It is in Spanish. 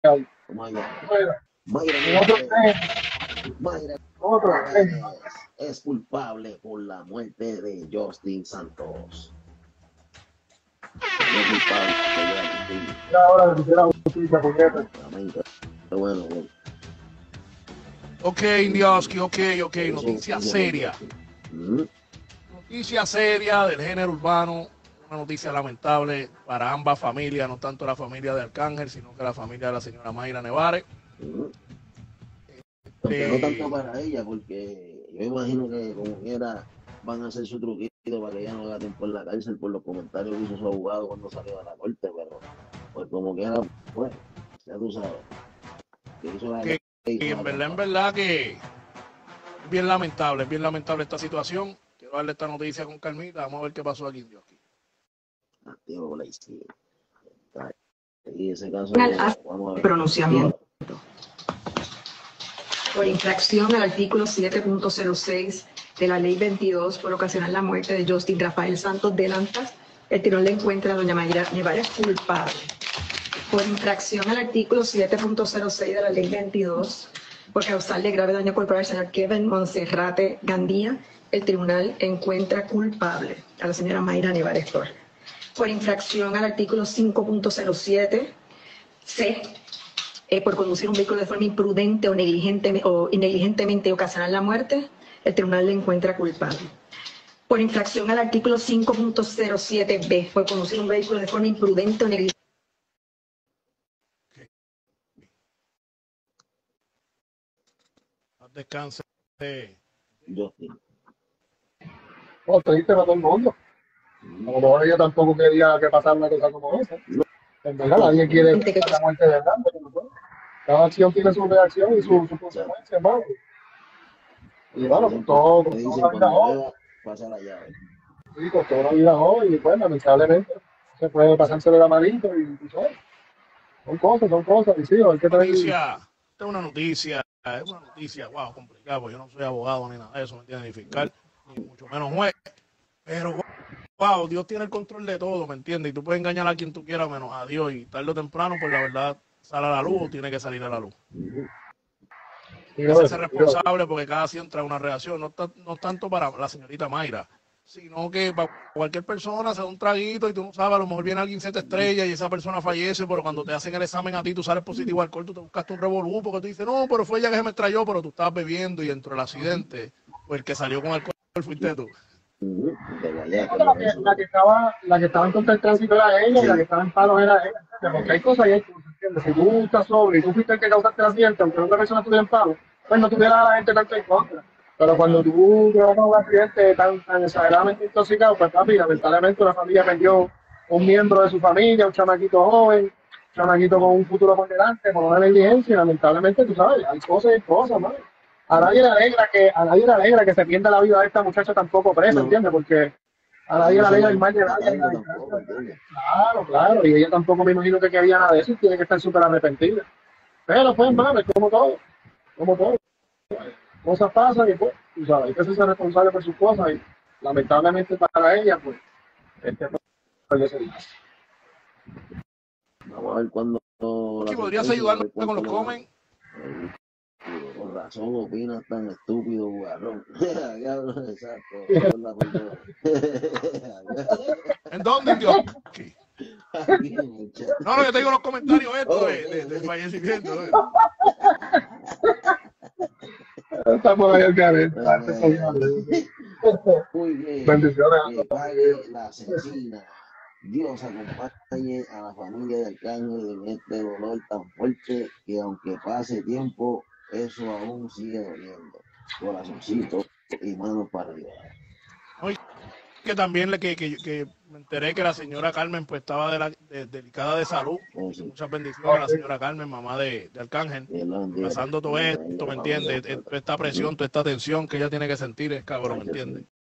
Mayra, Mayra, Mayra otro Nevares, Mayra otro Nevares es culpable por la muerte de Justin Santos. No es culpable, era hora de la justicia, puñeta. bueno, Ok, Indioski, ok, noticia seria. Noticia seria del género urbano, una noticia lamentable para ambas familias, no tanto la familia de Arcángel, sino que la familia de la señora Mayra Nevares. Aunque no tanto para ella, porque yo imagino que como quiera van a hacer su truquito para que ella no haga tiempo en la cárcel por los comentarios que hizo su abogado cuando salió de la corte, pero pues como quiera, pues, ya tú sabes. Y en verdad que es bien lamentable esta situación. Quiero darle esta noticia con calmita, vamos a ver qué pasó aquí. Y ese caso, vamos a ver. Pronunciamiento. Por infracción al artículo 7.06 de la Ley 22 por ocasionar la muerte de Justin Rafael Santos Delantas, el tribunal le encuentra a doña Mayra Nevares culpable. Por infracción al artículo 7.06 de la Ley 22 por causarle grave daño corporal al señor Kevin Monserrate Gandía, el tribunal encuentra culpable a la señora Mayra Nevares Torres. Por infracción al artículo 5.07 C, por conducir un vehículo de forma imprudente o negligentemente ocasionar la muerte, el tribunal le encuentra culpable. Por infracción al artículo 5.07b, por conducir un vehículo de forma imprudente o negligente. Descanse. No, triste para todo el mundo. A lo mejor ella tampoco quería que pasara una cosa como esa. En verdad, nadie quiere la muerte de Hernando. Cada acción tiene su reacción y su consecuencia, hermano. Y bueno, con todo la vida hoy. Pasa la llave. Sí, con toda la vida hoy, y pues lamentablemente se puede pasárselo la manito y todo. Son cosas, y sí, hay que tener... Esta es una noticia, wow, complicada, porque yo no soy abogado ni nada de eso, ¿me entiendes? Ni fiscal, ni mucho menos juez. Pero, wow, Dios tiene el control de todo, ¿me entiendes? Y tú puedes engañar a quien tú quieras, menos a Dios. Y tarde o temprano, pues la verdad sale a la luz o tiene que salir a la luz. Hay que ser responsable porque cada acción trae una reacción. No tanto para la señorita Mayra, sino que para cualquier persona se da un traguito y tú no sabes, a lo mejor viene alguien, se te estrella y esa persona fallece, pero cuando te hacen el examen a ti, tú sales positivo al alcohol, tú te buscaste un revolú porque tú dices, no, pero fue ella que se me estrelló, pero tú estabas bebiendo y dentro del accidente, pues el que salió con alcohol fuiste tú. La que estaba en contra del tránsito era ella y la que estaba en paro era ella. Porque hay cosas y hay cosas, ¿entiendes? Si tú estás sobre y tú fuiste el que causaste el accidente, aunque otra persona estuviera en paro, pues no tuviera a la gente tanto en contra. Pero cuando tú tuvieras un accidente tan exageradamente intoxicado, pues papi, lamentablemente una familia perdió un miembro de su familia, un chamaquito joven, un chamaquito con un futuro por delante, por una negligencia, y lamentablemente, tú sabes, hay cosas y cosas, ¿no? A nadie le alegra que se pierda la vida de esta muchacha tampoco presa, ¿entiendes? Porque a nadie le alegra el mal de nadie. Claro, y ella tampoco me imagino que quería nada de eso y tiene que estar súper arrepentida. Pero pues, hermano, es como todo. Cosas pasan y pues, tú sabes, hay que ser responsable por sus cosas y lamentablemente para ella, pues, pues ese día. Vamos a ver cuándo... ¿Podrías ayudarme con los comments? Con razón opinas tan estúpido, guarrón. Exacto. ¿En dónde, Dios? No, yo te digo los comentarios estos del fallecimiento. Estamos ahí al garete. Muy bien. Bendiciones. Que pague la asesina. Dios acompañe a la familia de Arcángel en este dolor tan fuerte que aunque pase tiempo, eso aún sigue doliendo. Corazoncito y manos para arriba. Que también que me enteré que la señora Carmen pues estaba delicada de salud. Sí. Muchas bendiciones a la señora Carmen, mamá de Arcángel. Pasando todo esto, ¿me entiendes? Toda esta presión, toda esta tensión que ella tiene que sentir, es cabrón, ¿me entiendes?